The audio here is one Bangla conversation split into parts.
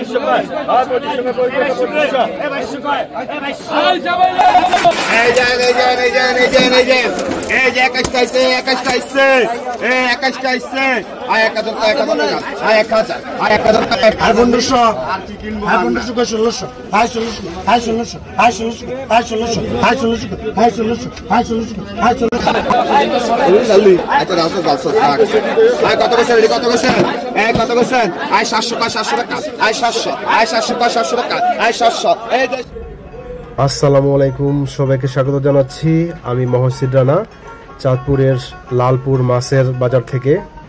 আসসালামু আলাইকুম, সবাইকে স্বাগত জানাচ্ছি। আমি মহসিন রানা, চাঁদপুরের লালপুর মাছের বাজার থেকে।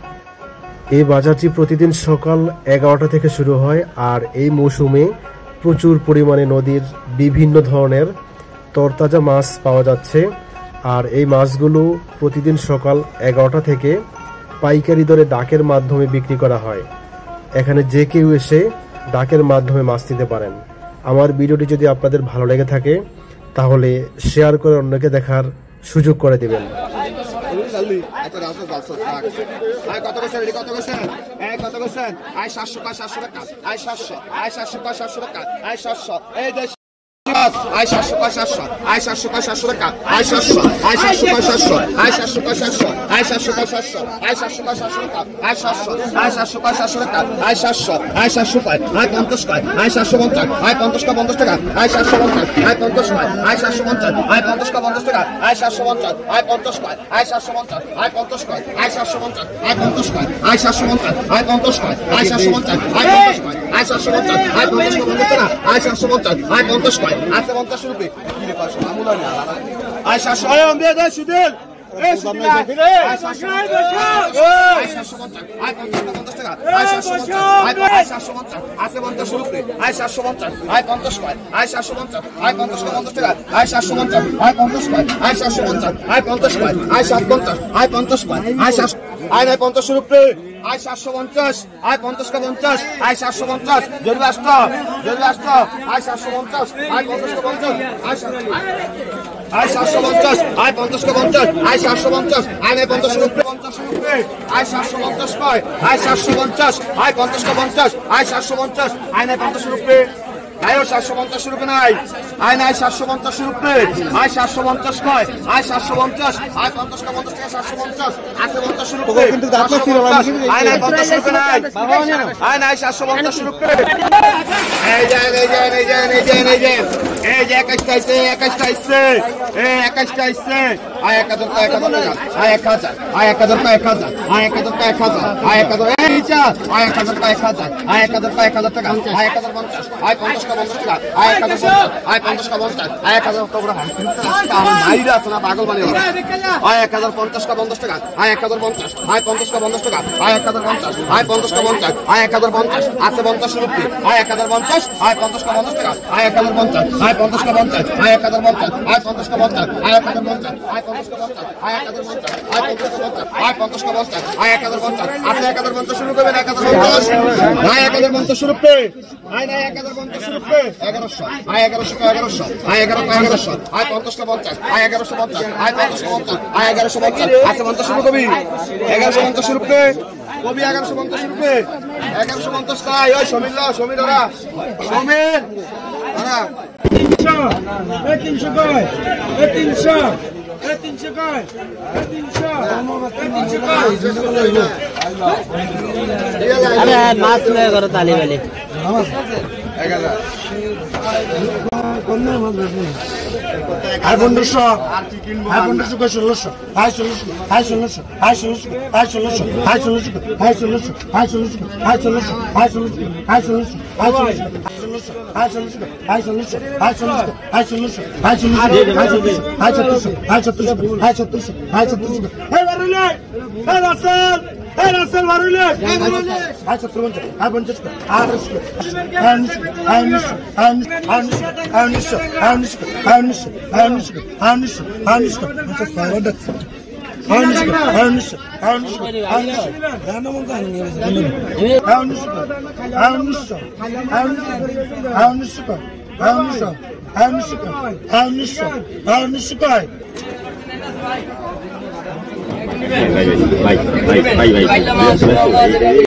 এই বাজারটি প্রতিদিন সকাল 11টা থেকে শুরু হয়, আর এই মৌসুমে প্রচুর পরিমাণে নদীর বিভিন্ন ধরনের তরতাজা মাছ পাওয়া যাচ্ছে। আর এই মাছগুলো প্রতিদিন সকাল 11টা থেকে পাইকারি দরে ডাকের মাধ্যমে বিক্রি করা হয়। এখানে যে কেউ এসে ডাকের মাধ্যমে মাছ নিতে পারেন। আমার ভিডিওটি যদি আপনাদের ভালো লেগে থাকে তাহলে শেয়ার করে অন্যকে দেখার সুযোগ করে দিবেন। Bye.